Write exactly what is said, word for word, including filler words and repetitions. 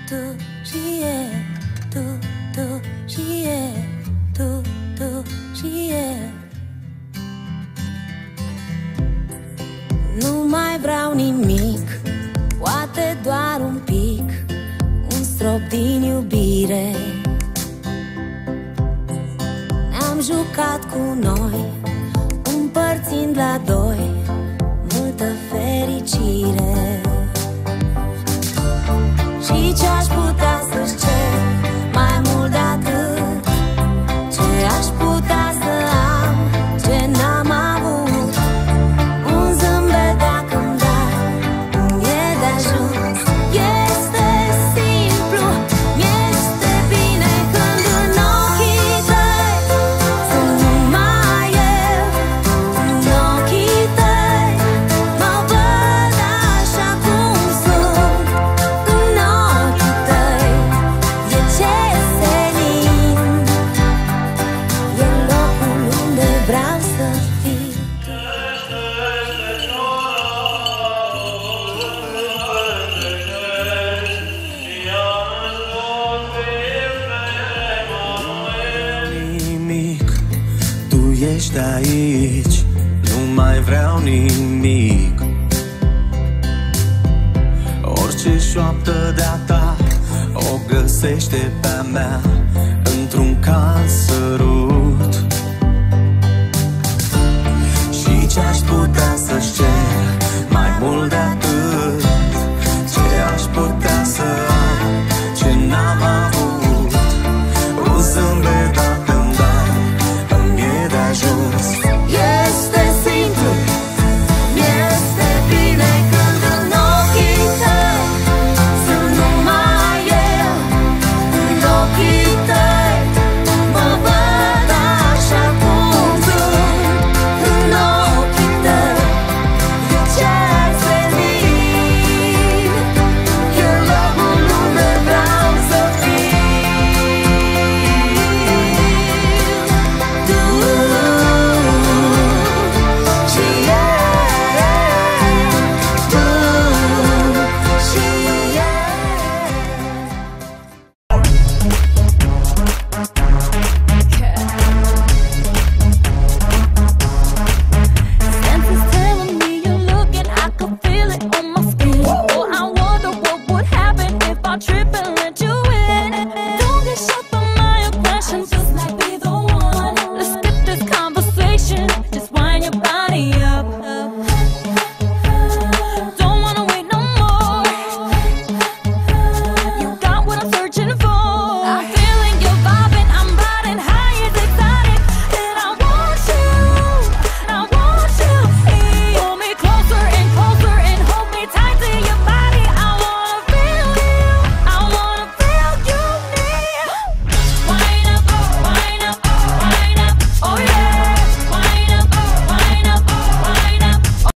tu și e, tu, tu și e, tu, tu și e. Nu mai vreau nimic, poate doar un pic, un strop din iubire. Ne-am jucat cu noi, împărțind la doi multă fericire. Și ce-aș putea să-ți cer mai mult de atât? Ce aș putea să am, ce n-am avut? Un zâmbet dacă-mi dai, e de ajuns. Este simplu, este bine când în ochii tăi sunt numai eu. În ochii tăi mă văd așa cum sunt. În ochii tăi e ce senin, e locul unde vreau să fiu. Nimic, tu ești aici, nu mai vreau nimic. Orice șoaptă de-a ta o găsește pe-a mea într-un caz